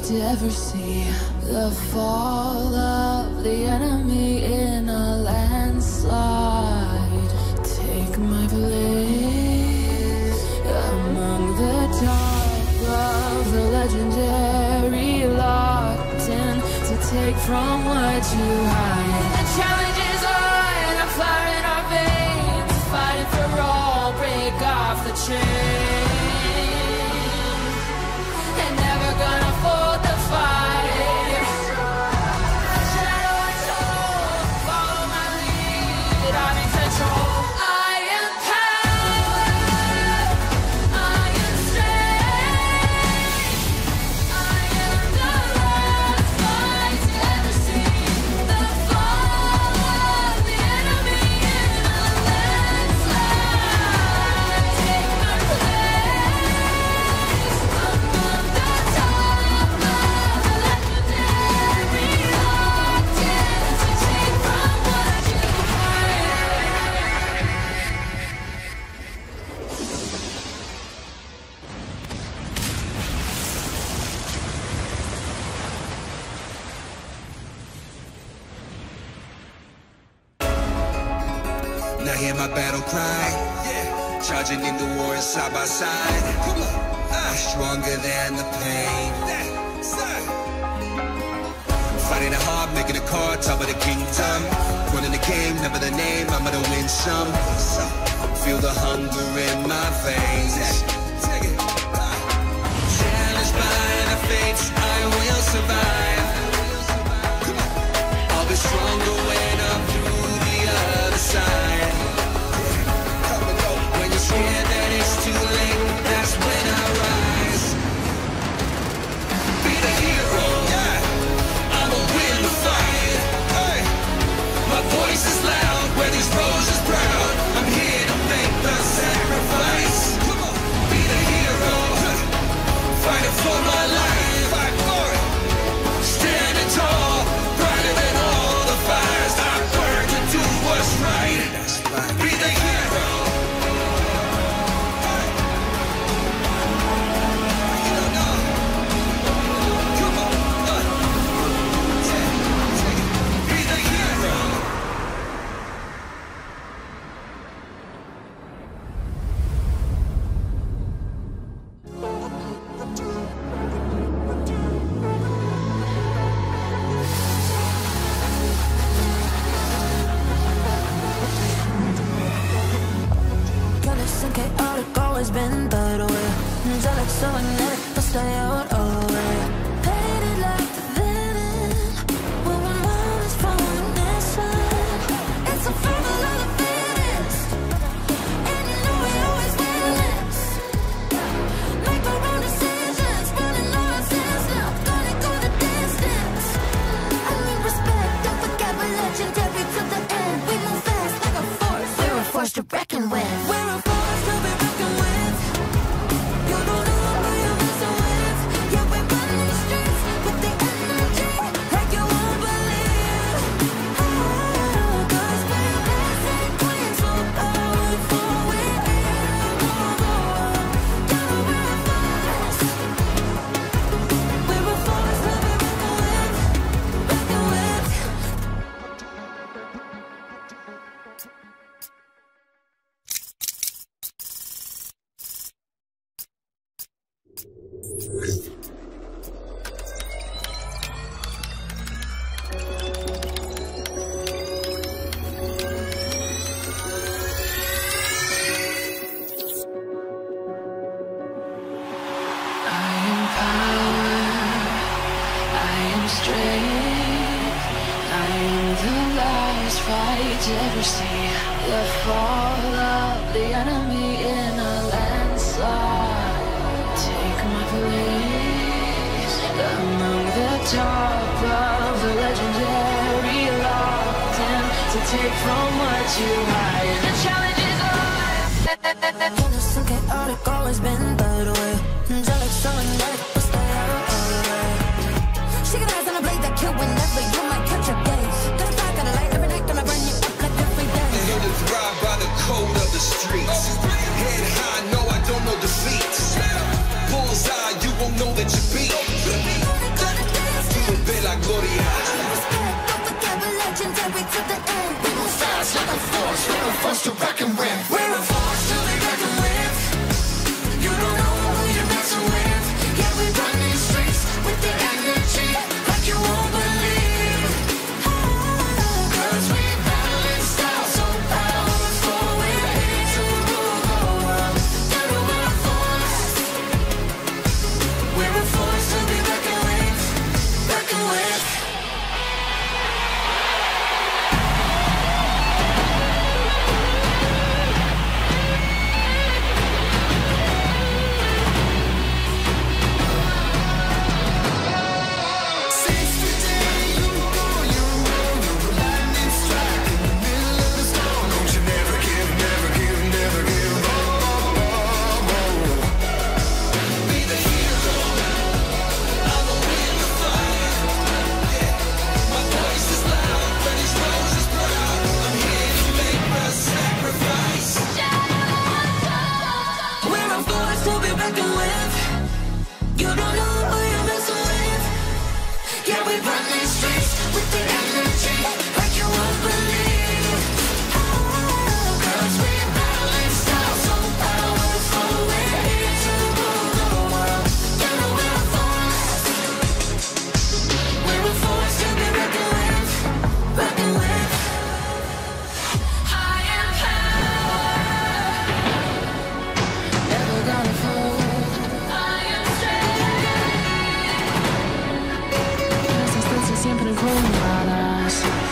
to ever see the fall of the enemy in a landslide. Take my place among the top of the legendary, locked in to take from what you hide. The challenge is on, a fire in our veins, fighting for all, break off the chain. And never gonna fold the fight. Shadow I told, follow my lead, I'm in control. I am power, I am strength, I am the last fight to ever see the fall of the enemy in a landslide. Take my place among the top of the legendary, locked in to take from what you hide. Now hear my battle cry. Charging into war side by side. I'm stronger than the pain. Fighting it hard, making it car, top of the kingdom. Running the game, never the name, I'm gonna win some. Feel the hunger in my veins. Challenged by the fates, I will survive. I'll be stronger when I'm through the other side. When you're scared that it's too late, that's when I rise. Be the hero, I'ma win the fight. My voice is loud where these roses proud. I'm here to make the sacrifice. Be the hero, fighting for my life. Fight for it. Standing tall, brighter than all the fires. I burn to do what's right. Be the hero. Be the hero. Careless and chaotic, always been that way. Angelic, so magnetic, but stay out of the way. Painted like the villain, when one love is from one nation. It's a survival of the fittest, and you know we always win this. Make our own decisions, running nonsense now, gonna go the distance. I need respect, don't forget we're legendary to the end. We move fast like a force, we're a force to reckon with. We're a force to be reckoned with. You don't know who you're messing with. Yeah, we're running the streets with the energy like you won't believe. Cause we're dancing queens, so powerful. We're here to rule the world. Yeah, we're a force. We're a force to be reckoned with. Reckoned with. I am power, I am strength, I am the last fight to ever see the fall of the enemy in a landslide. Take my place among the top of the legendary, locked in to take from what you hide. The challenge is on. Careless and chaotic, always been that way. Angelic, so magnetic, but stay out of the way. She can eyes on a blade that kill whenever you might catch a gaze. Gonna fly, gotta light every night, gonna burn you up like every day. Here to thrive by the code of the streets. Head high, no, I don't know defeat. Bullseye, you won't know that you beat. gloria. Respect, don't forget we're legendary to the end. We move fast like a force, we're a force to reckon with. We're a force to be reckoned with. You don't know who you're messing with. Yeah, we run these streets with the energy like you won't believe. 'Cause we battle in style so powerful. We're here to rule the world. You know we're a force. We're a force to be reckoned with. Reckoned with. Since the day you were lightning strike in the middle of the storm. Don't you never give, never give, never give. Be the hero. I'm a wheel of fire. Yeah. My voice is loud when these roses proud. I'm here to make the sacrifice. We're a force to be reckoned with. You don't know who you're messing with. Yeah, we run these streets with the energy like you won't believe. 'Cause we battle in style so powerful. We're here to rule the world. You know we're a force. We're a force to be reckoned with. Reckoned with. High in power. Never gonna fold. I am strength. Las distancias siempre juntas.